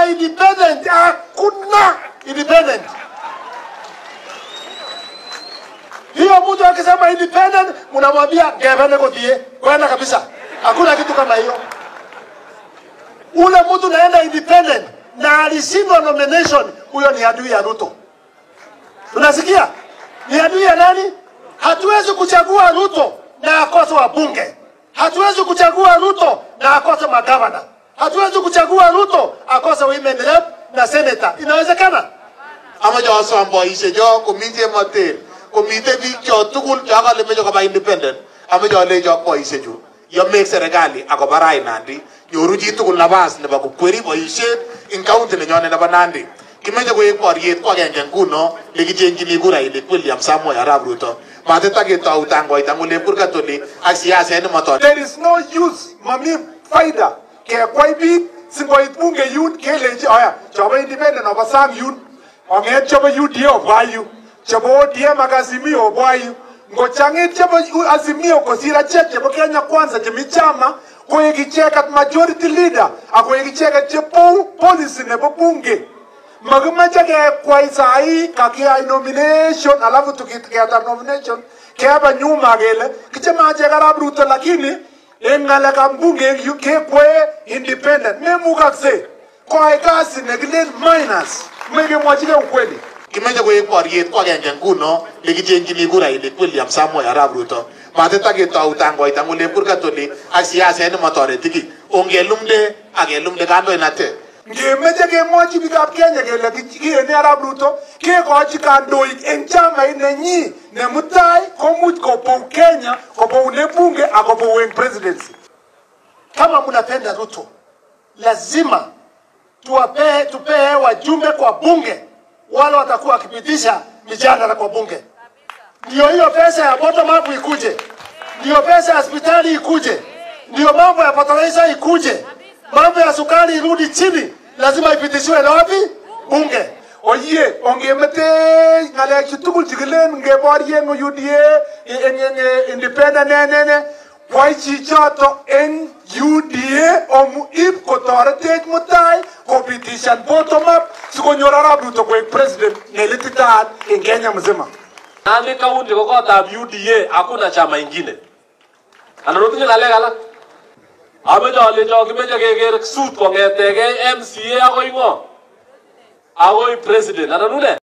independent, hakuna independent. Hiyo mtu akisema independent, mnamwambia gavana kodie, kwenda kabisa. Hakuna kitu kama hiyo. Ule mtu naenda independent na alishindwa nomination, huyo ni adui ya Ruto. Unasikia? Ni adui ya nani? Hatuwezi kuchagua Ruto na akose wabunge. Hatuwezi kuchagua Ruto na akose magavana. Hatuwezi kuchagua Ruto akose women rep na senator. Inawezekana? Ama jo sambo ise jo komite motel. Komite bik jo tugul jo kale mejo kaba independent. Ama jo le jo ko ise ju. Yo make serikali akobarai nandi. Nyoru ji tugul nabas nebo kukweri boishet in county nenyone nebo Nandi. Kimeje ko yekoriet ko agenge nguno lekichenjini kura ile William Samoei Arap Ruto. Mateta ketau tango itangule purgatoli ak siasa ene moto. There is no use mami faida ke kwai bik singoit bunge yun keleji aya choba independent of sang yun onget choba UDA obwayu choba ODM Azimio obwayu ngochangit choba Azimio kosira chebo Kenya Kwanza chemichama koyekichekat majority leader akoyekichekat chepo policy nebo bunge magimache ke kwai sai kakia nomination alafu tukikata nomination keba nyuma gele kichemaje Arap Ruto lakini engala kambunge ke kwe independent memukakse kwa kasi negilen minus mege mwachike ukweli. Kimeje ko yekoriet ko agenge nguno lekichenjini kura ile William Samoei Arap Ruto. Mateta ketau tango itangule purgatoli ak siasa ene motoretiki ongelumde agelumde kandoinate. Ngemeje kemwochi bikab Kenya kele kiene Arap Ruto kekochi kandoik eng chamait nenyi nemutai komuch kopou Kenya kopou bunge akopou eng presidency. Kama mnapenda Ruto lazima tupee wajumbe kwa bunge wale watakuwa wakipitisha mijadala kwa bunge. Ndio hiyo pesa ya bottom up ikuje. Ndio pesa ya hospitali ikuje. Ndio mambo ya fertilizer ikuje. Mambo ya sukari irudi chini, lazima ipitishwe na wapi? Bunge. Oye, ongemete ngalek chitugul chikilen ngeborien UDA independent nene kwai chichoto en UDA omu ip kotoretech mutai kopitishan bottom up sikonyor Arap Ruto koek president nelititat en Kenya mzima. Nandi kaunti ko kotab UDA hakuna chama ingine. Anarutinye ngalek alak. Amejo alejo kimeje keker suit kongetege MCA akoi ngo. Akoi president. Ananune.